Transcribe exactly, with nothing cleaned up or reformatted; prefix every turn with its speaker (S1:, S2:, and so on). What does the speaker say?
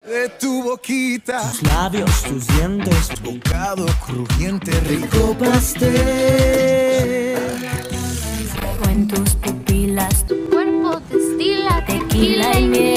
S1: De tu boquita,
S2: tus labios, tus dientes,
S1: bocado crujiente,
S2: rico pastel.
S3: Fuego en tus pupilas, tu cuerpo destila tequila y miel.